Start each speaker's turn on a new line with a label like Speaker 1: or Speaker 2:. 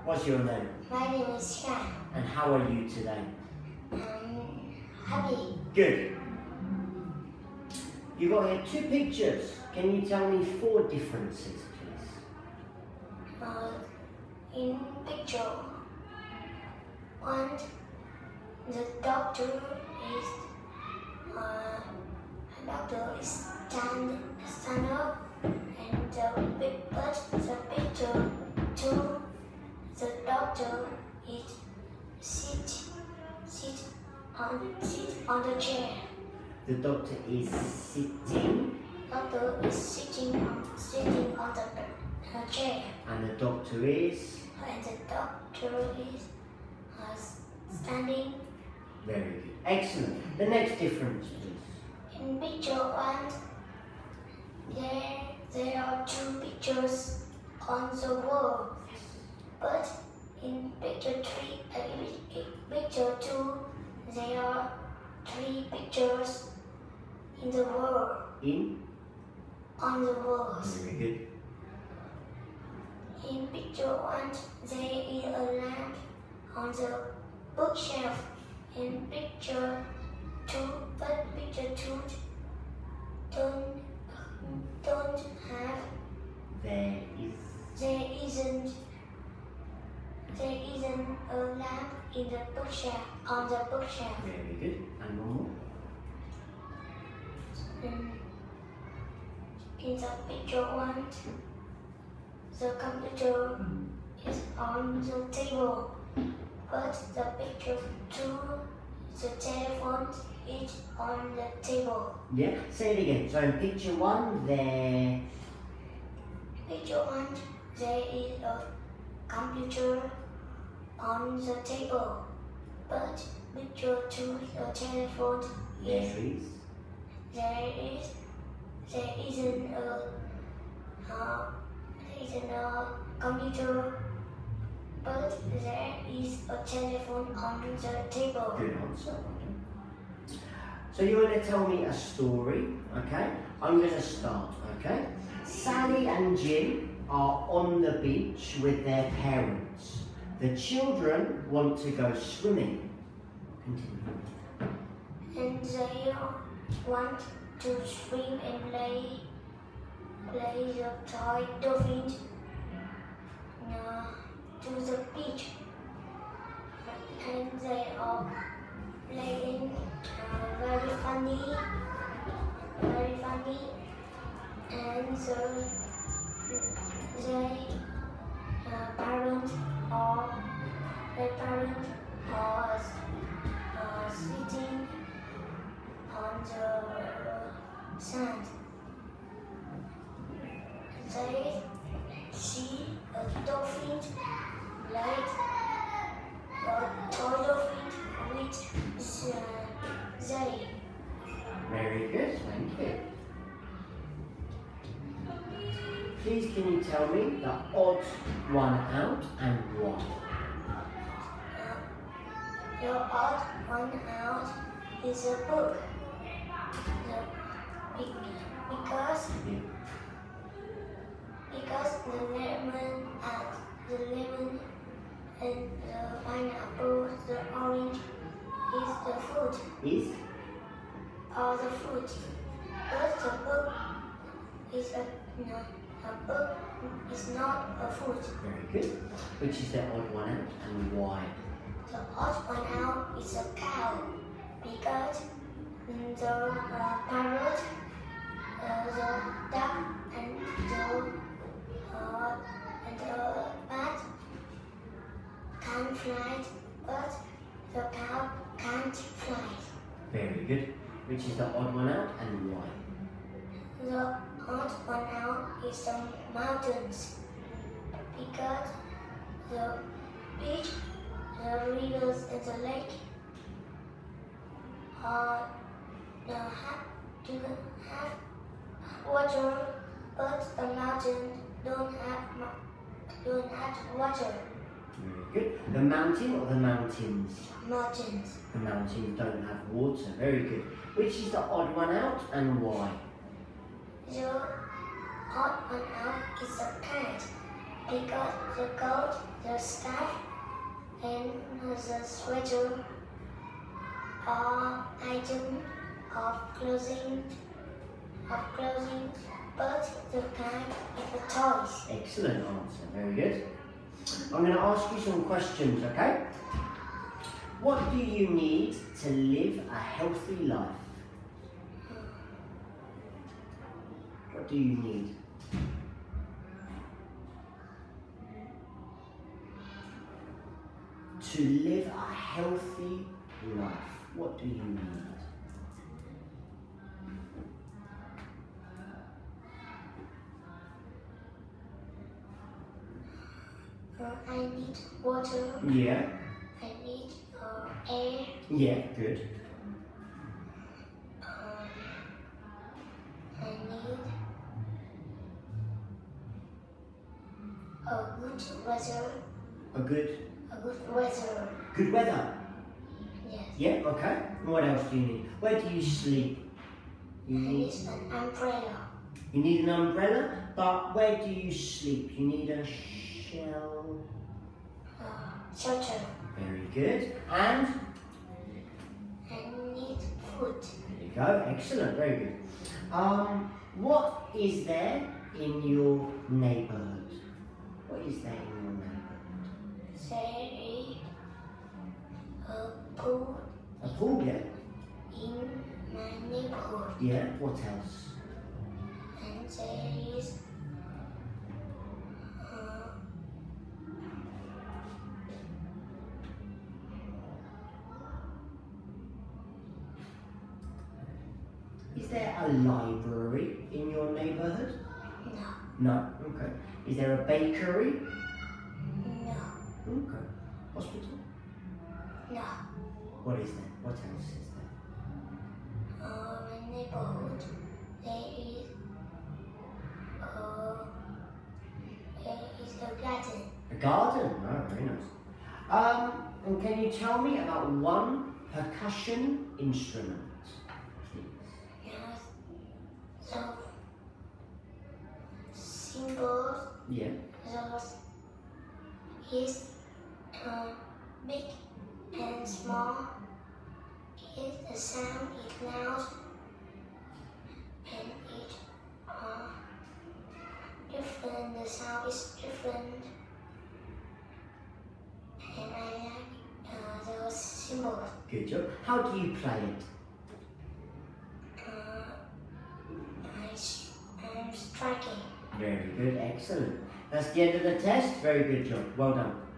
Speaker 1: What's your name?
Speaker 2: My name is Shan.
Speaker 1: And how are you today?
Speaker 2: Happy.
Speaker 1: Good. You've got here 2 pictures. Can you tell me 4 differences, please?
Speaker 2: In picture 1, the doctor is stand up, and the picture 2, the doctor is sit on the chair.
Speaker 1: The doctor is sitting.
Speaker 2: Doctor is sitting on the chair.
Speaker 1: And the doctor is?
Speaker 2: And the doctor is standing.
Speaker 1: Very good. Excellent. The next difference, please.
Speaker 2: In picture 1, there are 2 pictures on the wall. But in picture 2, there are 3 pictures in the wall. On the walls.
Speaker 1: Very good.
Speaker 2: In picture 1, there is a lamp on the bookshelf. In picture 2, but picture 2 don't have. There isn't a lamp in the bookshelf. On the bookshelf.
Speaker 1: Very good. And one more.
Speaker 2: In the picture 1, the computer is on the table, but the picture 2, the telephone is on the table.
Speaker 1: Yeah, say it again. So in picture 1, there
Speaker 2: is a computer on the table, but picture 2, the telephone there isn't a computer, but there is a telephone on the table.
Speaker 1: Good answer. So you're going to tell me a story, okay? I'm going to start, okay? Sally and Jim are on the beach with their parents. The children want to go swimming. Continue.
Speaker 2: And they want to swim and play the toy dolphins to the beach. And they are playing very funny. And their parents are sitting on the sand. They see a dolphin like a toy dolphin with they.
Speaker 1: Very good, thank you. Please can you tell me the odd one out and why?
Speaker 2: The odd one out is a book. Because the lemon and the pineapple, the orange is the fruit. The fruit. But the book is not a fruit.
Speaker 1: Very good. Which is the odd one out and why?
Speaker 2: The odd one out is a cow, because the parrot, the duck, and the bat can fly, but the cow can't fly.
Speaker 1: Very good. Which is the odd one out and why?
Speaker 2: The odd one out is the mountains, because the beach, the rivers, and the lake do have water, but the mountain don't have water.
Speaker 1: Very good. The mountain or the mountains?
Speaker 2: Mountains.
Speaker 1: The mountains don't have water. Very good. Which is the odd one out and why?
Speaker 2: The odd one out is a cat, Because the coat, the scarf, and the sweater are items of clothing, but the kind is the toys.
Speaker 1: Excellent answer, very good. I'm going to ask you some questions, okay? What do you need to live a healthy life? What do you need? To live a healthy life, what do you need?
Speaker 2: I need water.
Speaker 1: Yeah.
Speaker 2: I need air.
Speaker 1: Yeah, good.
Speaker 2: I need a good weather.
Speaker 1: A good
Speaker 2: weather.
Speaker 1: Good weather.
Speaker 2: Yes.
Speaker 1: Yeah, okay. And what else do you need? Where do you sleep? You
Speaker 2: I
Speaker 1: need
Speaker 2: need an umbrella.
Speaker 1: You need an umbrella, but where do you sleep? You need a shell.
Speaker 2: Shelter.
Speaker 1: Very good. And
Speaker 2: I need food.
Speaker 1: there you go. Excellent. Very good. What is there in your neighbourhood? What is there in your neighbourhood?
Speaker 2: There is a pool
Speaker 1: A pool, yeah.
Speaker 2: in my neighborhood.
Speaker 1: Yeah. What else?
Speaker 2: And there is
Speaker 1: Is there a library in your neighbourhood?
Speaker 2: no.
Speaker 1: No. Okay. Is there a bakery?
Speaker 2: No.
Speaker 1: Okay. Hospital?
Speaker 2: No.
Speaker 1: What is there? What else is there?
Speaker 2: My neighborhood, there is a garden.
Speaker 1: A garden? Oh, very nice. And can you tell me about one percussion instrument, please?
Speaker 2: Yes. So symbols,
Speaker 1: Yeah.
Speaker 2: those is big and small. If the sound is loud and it different, the sound is different. And I like those symbols.
Speaker 1: Good job. How do you play it?
Speaker 2: I'm striking.
Speaker 1: Very good. Excellent. That's the end of the test. Very good job. Well done.